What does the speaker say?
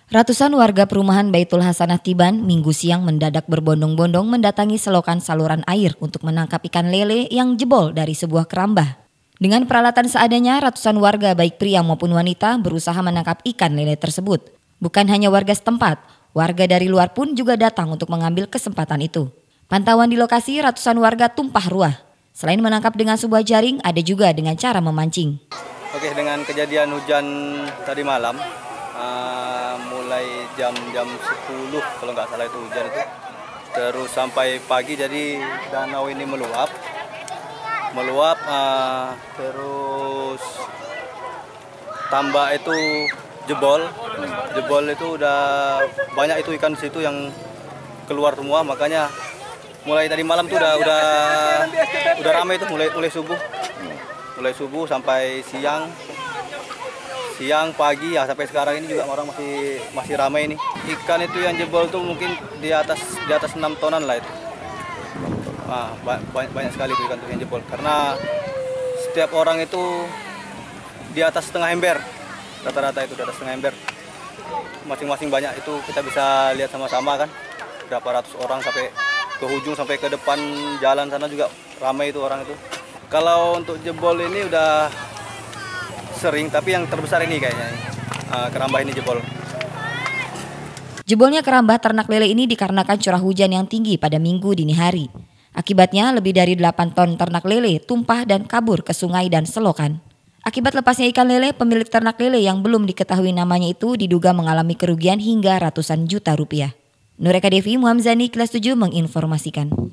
Ratusan warga perumahan Baitul Hasanah Tiban Minggu siang mendadak berbondong-bondong mendatangi selokan saluran air untuk menangkap ikan lele yang jebol dari sebuah kerambah. Dengan peralatan seadanya, ratusan warga baik pria maupun wanita berusaha menangkap ikan lele tersebut. Bukan hanya warga setempat, warga dari luar pun juga datang untuk mengambil kesempatan itu. Pantauan di lokasi, ratusan warga tumpah ruah. Selain menangkap dengan sebuah jaring, ada juga dengan cara memancing. Oke, dengan kejadian hujan tadi malam, mulai jam 10 kalau nggak salah itu hujan itu, terus sampai pagi, jadi danau ini meluap, terus tambak itu jebol itu udah banyak itu ikan di situ yang keluar semua, makanya mulai tadi malam tuh udah ramai itu mulai subuh sampai siang pagi ya, sampai sekarang ini juga orang masih ramai ini. Ikan itu yang jebol tuh mungkin di atas 6 tonan lah itu. Banyak sekali itu ikan tuh yang jebol, karena setiap orang itu di atas setengah ember, rata-rata itu di atas setengah ember. Masing-masing banyak, itu kita bisa lihat sama-sama kan, berapa ratus orang sampai ke ujung, sampai ke depan jalan sana juga ramai itu orang itu. Kalau untuk jebol ini udah sering, tapi yang terbesar ini kayaknya kerambah ini jebol. Jebolnya kerambah ternak lele ini dikarenakan curah hujan yang tinggi pada Minggu dini hari. Akibatnya lebih dari 8 ton ternak lele tumpah dan kabur ke sungai dan selokan. Akibat lepasnya ikan lele, pemilik ternak lele yang belum diketahui namanya itu diduga mengalami kerugian hingga ratusan juta rupiah. Nureka Devi, Muhamzani, Kelas 7 menginformasikan.